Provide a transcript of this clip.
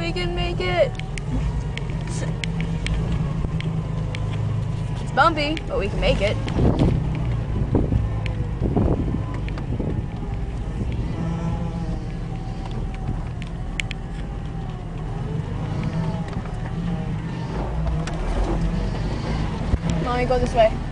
we can make it. It's bumpy, but we can make it. Let me go this way.